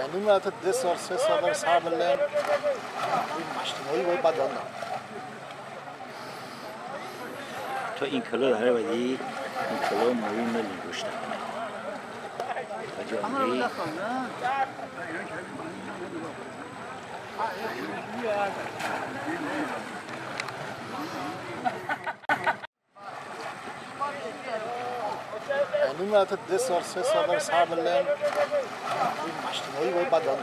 یعنی من تا 2 سال 3 سال در سر بلند این مشتمایی باید بدن تو این کلو داره بدی این کلو موی ملی گوشت کنه یعنی من تا 2 سال 3 سال در سر بلند این مشتمایی باید بدن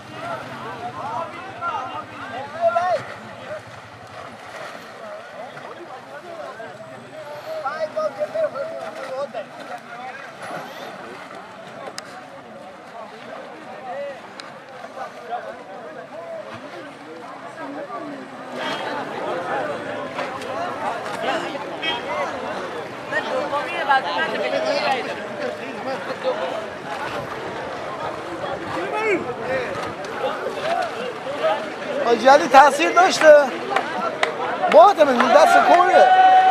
حاجی علی تاثیر داشته باته من دست کنه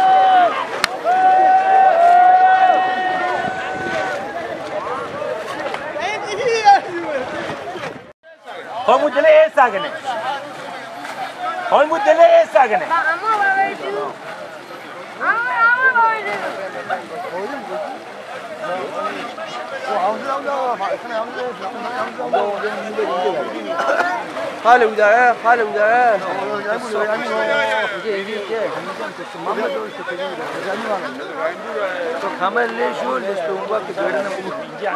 ها مدل ایست آگنه ها مدل ایست آگنه خاله بوده خاله بوده تو کامل لیشو لیست اون وقت گردن اون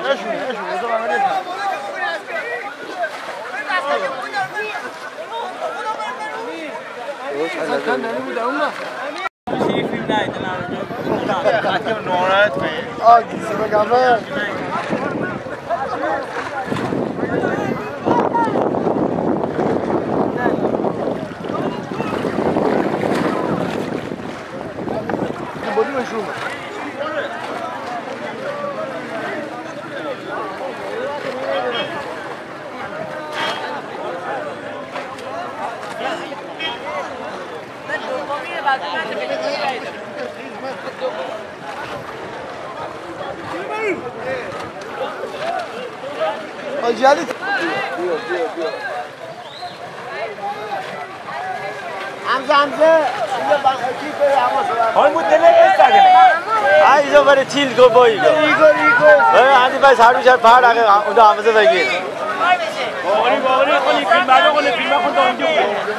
حاجی علی همزه های مدل ایست آگنه ایزا برای تیل گو بایی گو هندی بس هر روشن پهر اگه اونجا همزه بگیر باوری کنی فیلم بردار کنی فیلم کن تا اونجا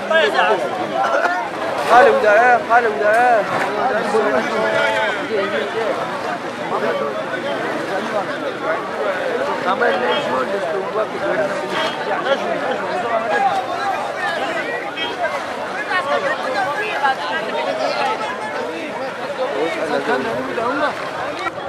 خاله بوده خاله بوده کامل لیشو لیست اون وقت گردن اون